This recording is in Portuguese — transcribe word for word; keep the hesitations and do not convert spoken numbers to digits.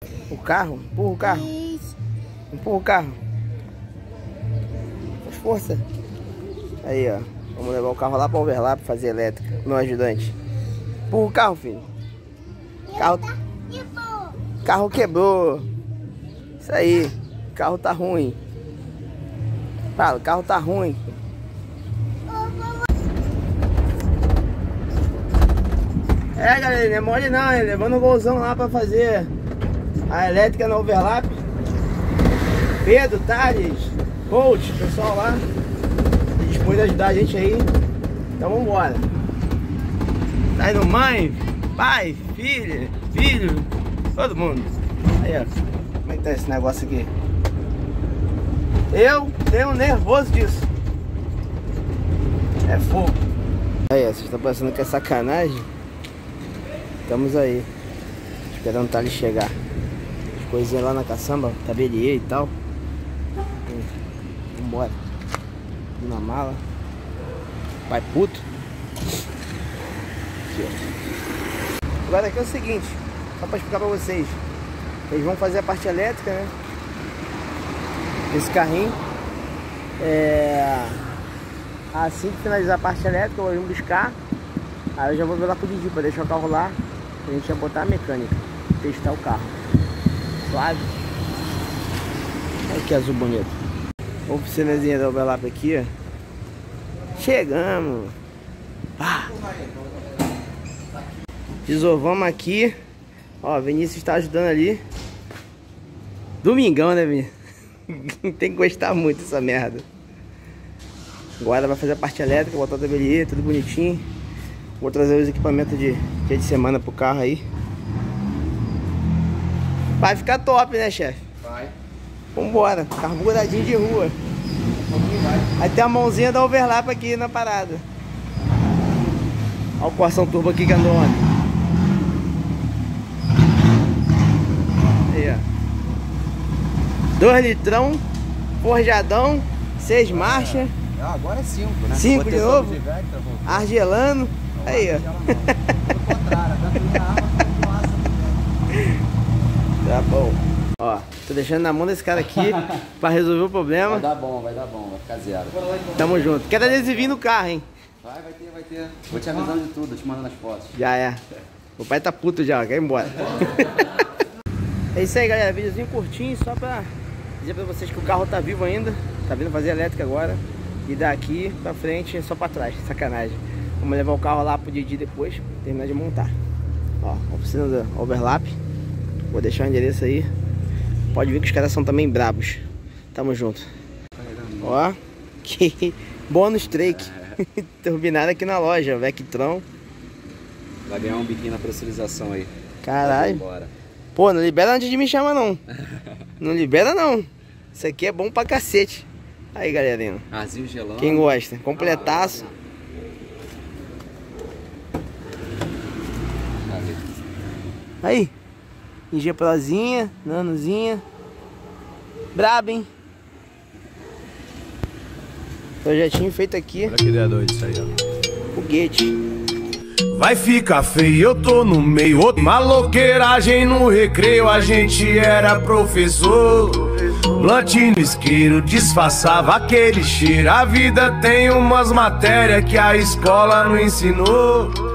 O carro, empurra o carro. Empurra o carro. Faz força. Aí, ó. Vamos levar o carro lá para overlap fazer elétrica. Meu ajudante. Empurra o carro, filho. Carro... Carro quebrou. Isso aí. O carro tá ruim. Fala, o carro tá ruim. É, galera, não é mole não, hein? Levando o golzão lá pra fazer a elétrica na overlap. Pedro, Thales, Coach, pessoal lá dispôs de ajudar a gente aí. Então vambora. Tá indo mãe, pai, filha, filho, todo mundo. Aí, ó. Como é que tá esse negócio aqui? Eu tenho nervoso disso. É fogo. Aí, ó, vocês estão pensando que é sacanagem? Estamos aí, esperando o Thales chegar. As coisinhas lá na caçamba, tabelier e tal. Vambora. Na mala. Pai puto. Aqui, ó. Agora aqui é o seguinte, só pra explicar pra vocês. Eles vão fazer a parte elétrica, né? Esse carrinho. É... Assim que finalizar a parte elétrica, eu vou buscar. Aí eu já vou ver lá pro Didi pra deixar o carro lá. A gente vai botar a mecânica, testar o carro. Suave. Olha que azul bonito. Oficinazinha da overlap aqui, ó. Chegamos. Ah. Desovamos aqui. Ó, Vinícius tá ajudando ali. Domingão, né, Vinícius? Tem que gostar muito dessa merda. Agora vai fazer a parte elétrica, botar o tabelier, tudo bonitinho. Vou trazer os equipamentos de dia de semana pro carro aí. Vai ficar top, né, chefe? Vai. Vambora, carburadinho de rua. Vai ter a mãozinha da overlap aqui na parada. Olha o Corção Turbo aqui que andou ontem. Aí, ó. Dois litrão, forjadão, seis marchas. É, agora é cinco, né? Cinco de novo? De Vectra, argelano. Não, aí, ó. Pelo contrário, tanto na arma quanto massa. Tá bom. Ó, tô deixando na mão desse cara aqui pra resolver o problema. Vai dar bom, vai dar bom, vai ficar zero. Tamo junto. Quero adesivinho no carro, hein? Vai, vai ter, vai ter. Vou te avisando de tudo, te mandando as fotos. Já é. O pai tá puto já, quer ir embora. É isso aí, galera. Videozinho curtinho só pra dizer pra vocês que o carro tá vivo ainda. Tá vindo fazer elétrica agora. E daqui pra frente é só pra trás. Sacanagem. Vamos levar o carro lá pro Didi depois, terminar de montar. Ó, oficina da overlap. Vou deixar o endereço aí. Pode ver que os caras são também brabos. Tamo junto. Ó, que bônus trake. Turbinado aqui na loja, Vectron. Vai ganhar um biquinho na pressurização aí. Caralho. Pô, não libera antes de me chamar não. Não libera não. Isso aqui é bom pra cacete. Aí, galerinha. Arzinho gelando. Quem gosta? Completaço. Aí. G Prozinha, nanozinha. Brabo, hein? Projetinho feito aqui. Olha que ideia doida isso aí, ó. Foguete. Vai ficar feio, eu tô no meio. Maloqueiragem no recreio, a gente era professor. Plante no isqueiro, disfarçava aquele cheiro. A vida tem umas matérias que a escola não ensinou.